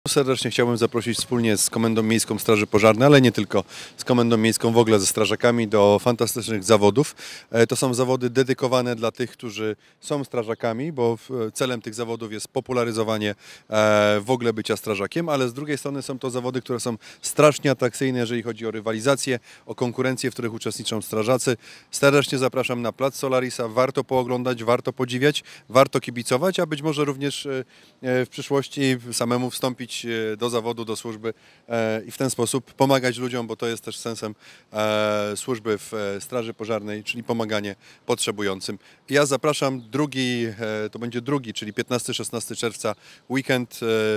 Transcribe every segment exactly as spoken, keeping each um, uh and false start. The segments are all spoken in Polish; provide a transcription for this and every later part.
Serdecznie chciałbym zaprosić wspólnie z Komendą Miejską Straży Pożarnej, ale nie tylko z Komendą Miejską, w ogóle ze strażakami do fantastycznych zawodów. To są zawody dedykowane dla tych, którzy są strażakami, bo celem tych zawodów jest popularyzowanie w ogóle bycia strażakiem, ale z drugiej strony są to zawody, które są strasznie atrakcyjne, jeżeli chodzi o rywalizację, o konkurencje, w których uczestniczą strażacy. Serdecznie zapraszam na plac Solarisa, warto pooglądać, warto podziwiać, warto kibicować, a być może również w przyszłości samemu wstąpić do zawodu, do służby i w ten sposób pomagać ludziom, bo to jest też sensem służby w Straży Pożarnej, czyli pomaganie potrzebującym. Ja zapraszam drugi, to będzie drugi, czyli piętnastego szesnastego czerwca, weekend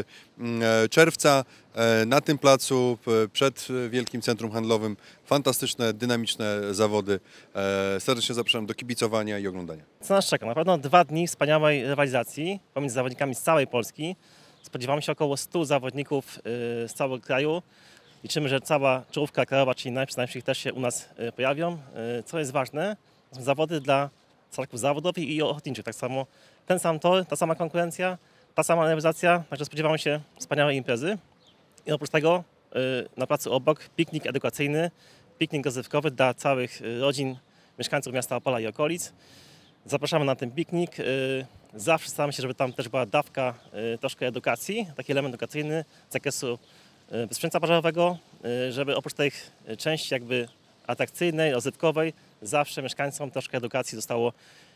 czerwca na tym placu przed Wielkim Centrum Handlowym. Fantastyczne, dynamiczne zawody. Serdecznie zapraszam do kibicowania i oglądania. Co nas czeka? Na pewno dwa dni wspaniałej rywalizacji pomiędzy zawodnikami z całej Polski. Spodziewamy się około stu zawodników z całego kraju. Liczymy, że cała czołówka krajowa, czyli najlepsi, najlepsi też się u nas pojawią. Co jest ważne, są zawody dla strażaków zawodowych i ochotniczych. Tak samo ten sam tor, ta sama konkurencja, ta sama rywalizacja. Także spodziewamy się wspaniałej imprezy. I oprócz tego na placu obok piknik edukacyjny, piknik rozrywkowy dla całych rodzin mieszkańców miasta Opola i okolic. Zapraszamy na ten piknik. Zawsze staramy się, żeby tam też była dawka troszkę edukacji, taki element edukacyjny z zakresu bezpieczeństwa pożarowego, żeby oprócz tej części jakby atrakcyjnej, rozrywkowej, zawsze mieszkańcom troszkę edukacji zostało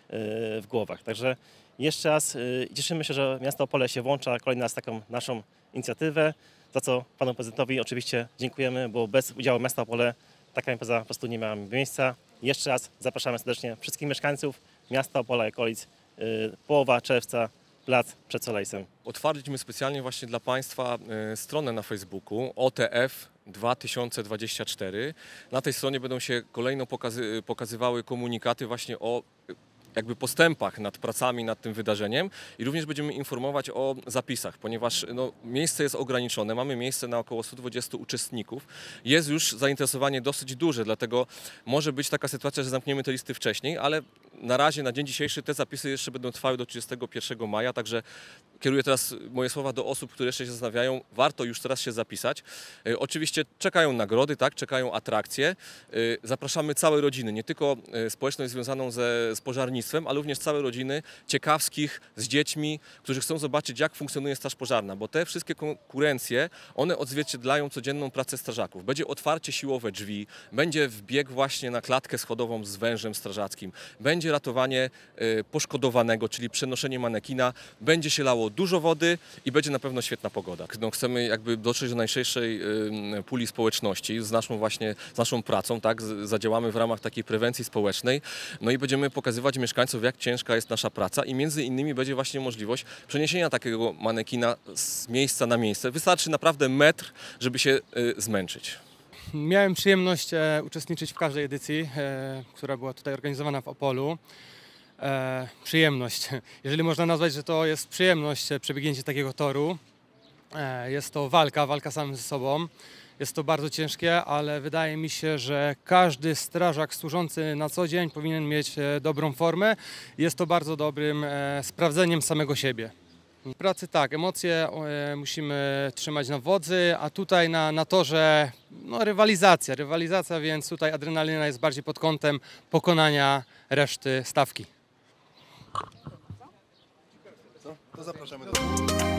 w głowach. Także jeszcze raz cieszymy się, że miasto Opole się włącza kolejny raz w taką naszą inicjatywę, za co panu prezydentowi oczywiście dziękujemy, bo bez udziału miasta Opole taka impreza po prostu nie miała miejsca. Jeszcze raz zapraszamy serdecznie wszystkich mieszkańców miasta Opola i okolic. Połowa czerwca, plac przed Solarisem. Otwarliśmy specjalnie właśnie dla Państwa stronę na Facebooku O T F dwa tysiące dwadzieścia cztery. Na tej stronie będą się kolejno pokazy pokazywały komunikaty właśnie o jakby postępach nad pracami nad tym wydarzeniem i również będziemy informować o zapisach, ponieważ no, miejsce jest ograniczone, mamy miejsce na około stu dwudziestu uczestników. Jest już zainteresowanie dosyć duże, dlatego może być taka sytuacja, że zamkniemy te listy wcześniej, ale na razie, na dzień dzisiejszy te zapisy jeszcze będą trwały do trzydziestego pierwszego maja, także kieruję teraz moje słowa do osób, które jeszcze się zastanawiają, warto już teraz się zapisać. E, oczywiście czekają nagrody, tak, czekają atrakcje. E, zapraszamy całe rodziny, nie tylko społeczność związaną ze, z pożarnictwem, ale również całe rodziny ciekawskich, z dziećmi, którzy chcą zobaczyć, jak funkcjonuje Straż Pożarna, bo te wszystkie konkurencje, one odzwierciedlają codzienną pracę strażaków. Będzie otwarcie siłowe drzwi, będzie wbieg właśnie na klatkę schodową z wężem strażackim, będzie ratowanie e, poszkodowanego, czyli przenoszenie manekina, będzie się lało dużo wody i będzie na pewno świetna pogoda. No, chcemy jakby dotrzeć do najszerszej y, puli społeczności z naszą właśnie, z naszą pracą, tak, zadziałamy w ramach takiej prewencji społecznej, no i będziemy pokazywać mieszkańcom, jak ciężka jest nasza praca i między innymi będzie właśnie możliwość przeniesienia takiego manekina z miejsca na miejsce. Wystarczy naprawdę metr, żeby się y, zmęczyć. Miałem przyjemność e, uczestniczyć w każdej edycji, e, która była tutaj organizowana w Opolu. E, przyjemność. Jeżeli można nazwać, że to jest przyjemność przebiegnięcie takiego toru. E, jest to walka, walka samym ze sobą. Jest to bardzo ciężkie, ale wydaje mi się, że każdy strażak służący na co dzień powinien mieć e, dobrą formę. Jest to bardzo dobrym e, sprawdzeniem samego siebie. W pracy tak, emocje e, musimy trzymać na wodzy, a tutaj na, na torze no, rywalizacja, rywalizacja, więc tutaj adrenalina jest bardziej pod kątem pokonania reszty stawki. To zapraszamy do